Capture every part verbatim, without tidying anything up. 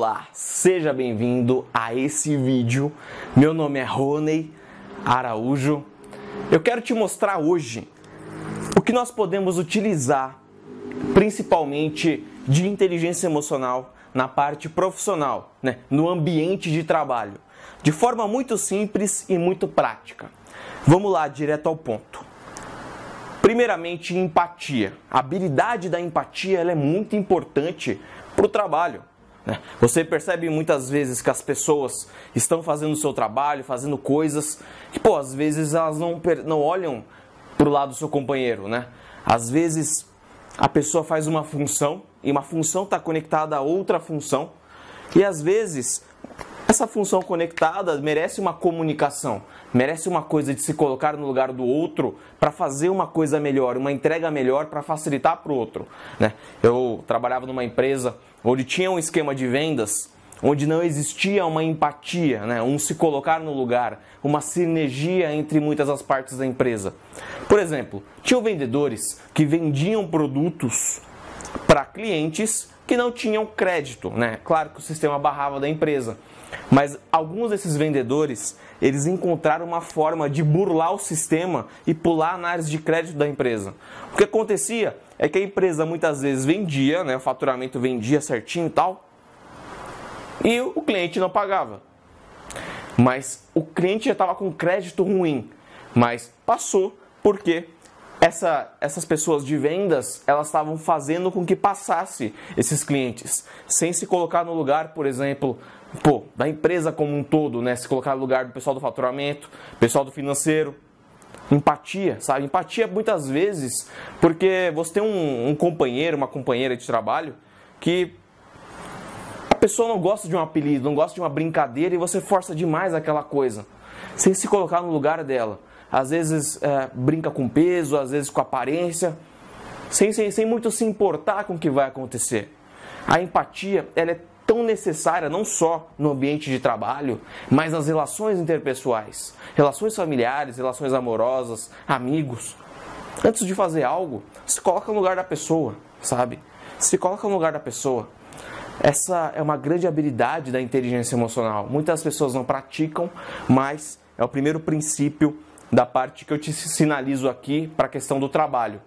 Olá, seja bem-vindo a esse vídeo. Meu nome é Rony Araújo. Eu quero te mostrar hoje o que nós podemos utilizar, principalmente de inteligência emocional, na parte profissional, né? No ambiente de trabalho, de forma muito simples e muito prática. Vamos lá, direto ao ponto. Primeiramente, empatia. A habilidade da empatia ela é muito importante para o trabalho. Você percebe muitas vezes que as pessoas estão fazendo o seu trabalho, fazendo coisas que, pô, às vezes elas não, não olham para o lado do seu companheiro, né? Às vezes a pessoa faz uma função e uma função está conectada a outra função e às vezes essa função conectada merece uma comunicação, merece uma coisa de se colocar no lugar do outro para fazer uma coisa melhor, uma entrega melhor para facilitar para o outro, né? Eu trabalhava numa empresa onde tinha um esquema de vendas, onde não existia uma empatia, né? Um se colocar no lugar, uma sinergia entre muitas das partes da empresa. Por exemplo, tinham vendedores que vendiam produtos para clientes que não tinham crédito, né? Claro que o sistema barrava da empresa, mas alguns desses vendedores, eles encontraram uma forma de burlar o sistema e pular a análise de crédito da empresa. O que acontecia é que a empresa muitas vezes vendia, né, o faturamento vendia certinho e tal, e o cliente não pagava. Mas o cliente já estava com crédito ruim, mas passou porque essa, essas pessoas de vendas, elas estavam fazendo com que passasse esses clientes, sem se colocar no lugar, por exemplo, pô, da empresa como um todo, né? Se colocar no lugar do pessoal do faturamento, pessoal do financeiro. Empatia, sabe? Empatia muitas vezes porque você tem um, um companheiro, uma companheira de trabalho que a pessoa não gosta de um apelido, não gosta de uma brincadeira e você força demais aquela coisa, sem se colocar no lugar dela. Às vezes é, brinca com peso, às vezes com aparência, sem, sem, sem muito se importar com o que vai acontecer. A empatia, ela é tão necessária não só no ambiente de trabalho, mas nas relações interpessoais, relações familiares, relações amorosas, amigos. Antes de fazer algo, se coloca no lugar da pessoa, sabe? Se coloca no lugar da pessoa. Essa é uma grande habilidade da inteligência emocional. Muitas pessoas não praticam, mas é o primeiro princípio da parte que eu te sinalizo aqui para a questão do trabalho.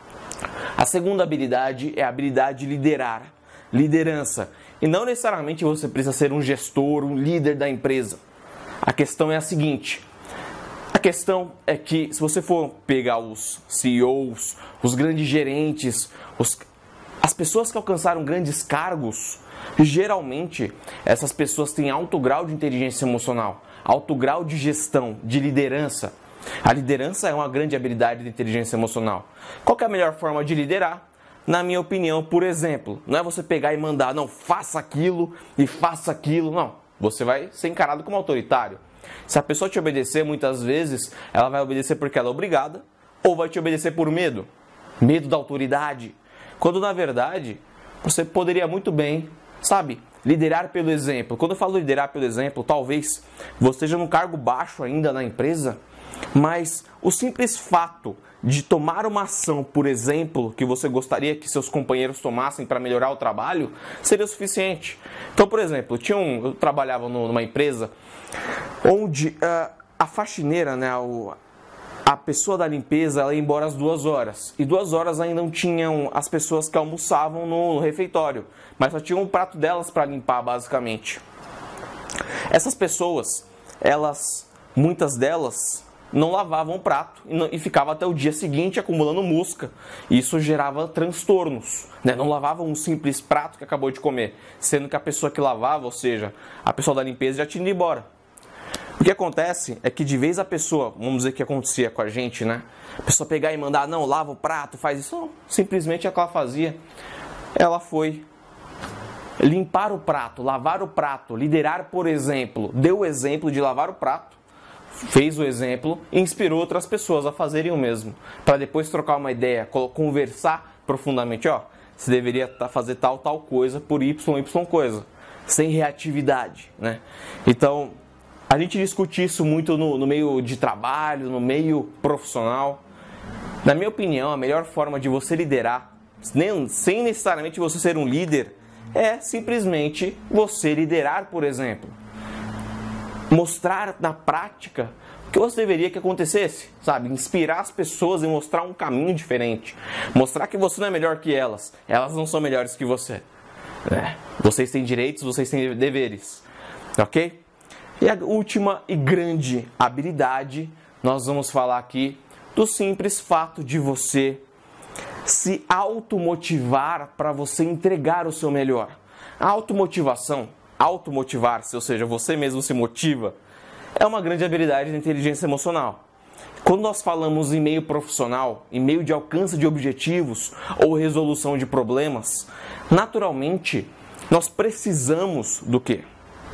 A segunda habilidade é a habilidade de liderar. Liderança. E não necessariamente você precisa ser um gestor, um líder da empresa. A questão é a seguinte. A questão é que se você for pegar os C E Os, os grandes gerentes, os, as pessoas que alcançaram grandes cargos, geralmente essas pessoas têm alto grau de inteligência emocional, alto grau de gestão, de liderança. A liderança é uma grande habilidade de inteligência emocional. Qual que é a melhor forma de liderar? Na minha opinião, por exemplo, não é você pegar e mandar, não, faça aquilo e faça aquilo, não. Você vai ser encarado como autoritário. Se a pessoa te obedecer, muitas vezes, ela vai obedecer porque ela é obrigada ou vai te obedecer por medo. Medo da autoridade. Quando, na verdade, você poderia muito bem, sabe, liderar pelo exemplo. Quando eu falo liderar pelo exemplo, talvez você esteja num cargo baixo ainda na empresa, mas o simples fato de tomar uma ação, por exemplo, que você gostaria que seus companheiros tomassem para melhorar o trabalho, seria o suficiente. Então, por exemplo, tinha um, eu trabalhava numa empresa onde uh, a faxineira, né, o, a pessoa da limpeza, ela ia embora às duas horas. E duas horas ainda não tinham as pessoas que almoçavam no, no refeitório, mas só tinha um prato delas para limpar, basicamente. Essas pessoas, elas, muitas delas, não lavavam o prato e, não, e ficava até o dia seguinte acumulando mosca. Isso gerava transtornos, né? Não lavavam um simples prato que acabou de comer, sendo que a pessoa que lavava, ou seja, a pessoa da limpeza já tinha ido embora. O que acontece é que de vez a pessoa, vamos dizer que acontecia com a gente, né? A pessoa pegar e mandar, não, lava o prato, faz isso. Não, simplesmente é o que ela fazia. Ela foi limpar o prato, lavar o prato, liderar, por exemplo, deu o exemplo de lavar o prato, fez o exemplo e inspirou outras pessoas a fazerem o mesmo, para depois trocar uma ideia, conversar profundamente, ó, você deveria fazer tal, tal coisa por Y, Y coisa, sem reatividade, né? Então, a gente discute isso muito no, no meio de trabalho, no meio profissional. Na minha opinião, a melhor forma de você liderar, nem, sem necessariamente você ser um líder, é simplesmente você liderar, por exemplo. Mostrar na prática o que você deveria que acontecesse, sabe? Inspirar as pessoas e mostrar um caminho diferente. Mostrar que você não é melhor que elas, elas não são melhores que você. É. Vocês têm direitos, vocês têm deveres, ok? E a última e grande habilidade, nós vamos falar aqui do simples fato de você se automotivar para você entregar o seu melhor. A automotivação, automotivar-se, ou seja, você mesmo se motiva, é uma grande habilidade da inteligência emocional. Quando nós falamos em meio profissional, em meio de alcance de objetivos ou resolução de problemas, naturalmente nós precisamos do quê?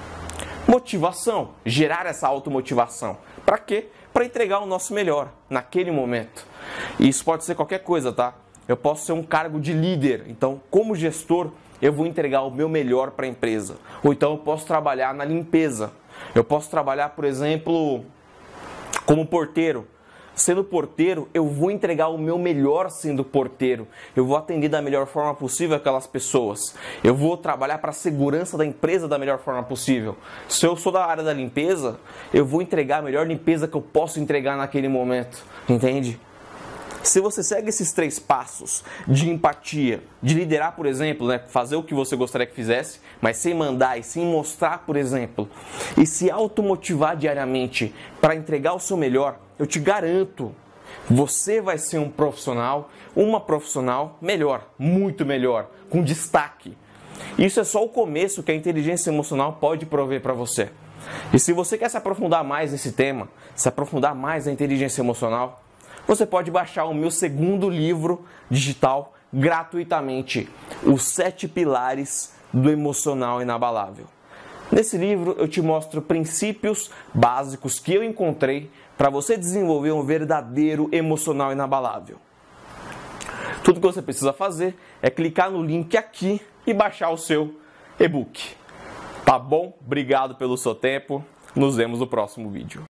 Motivação, gerar essa automotivação. Para quê? Para entregar o nosso melhor naquele momento. E isso pode ser qualquer coisa, tá? Eu posso ser um cargo de líder, então como gestor eu vou entregar o meu melhor para a empresa. Ou então eu posso trabalhar na limpeza. Eu posso trabalhar, por exemplo, como porteiro. Sendo porteiro, eu vou entregar o meu melhor sendo porteiro. Eu vou atender da melhor forma possível aquelas pessoas. Eu vou trabalhar para a segurança da empresa da melhor forma possível. Se eu sou da área da limpeza, eu vou entregar a melhor limpeza que eu posso entregar naquele momento. Entende? Se você segue esses três passos de empatia, de liderar, por exemplo, né, fazer o que você gostaria que fizesse, mas sem mandar e sem mostrar, por exemplo, e se automotivar diariamente para entregar o seu melhor, eu te garanto, você vai ser um profissional, uma profissional melhor, muito melhor, com destaque. Isso é só o começo que a inteligência emocional pode prover para você. E se você quer se aprofundar mais nesse tema, se aprofundar mais na inteligência emocional, você pode baixar o meu segundo livro digital gratuitamente, Os Sete Pilares do Emocional Inabalável. Nesse livro eu te mostro princípios básicos que eu encontrei para você desenvolver um verdadeiro emocional inabalável. Tudo que você precisa fazer é clicar no link aqui e baixar o seu e-book. Tá bom? Obrigado pelo seu tempo. Nos vemos no próximo vídeo.